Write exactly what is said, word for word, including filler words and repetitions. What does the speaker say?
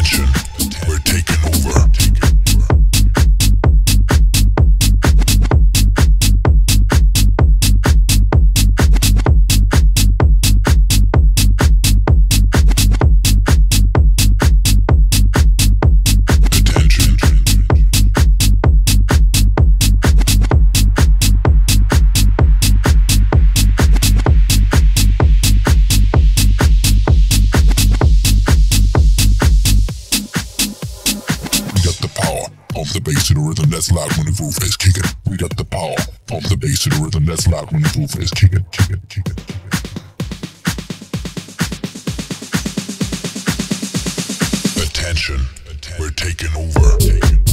Attention, we're taking over. Pump the bass to the rhythm that's loud when the groove is kicking. We got the power. Pump the bass to the rhythm that's loud when the groove is kicking, kicking, kicking, kicking. Attention, we're taking over.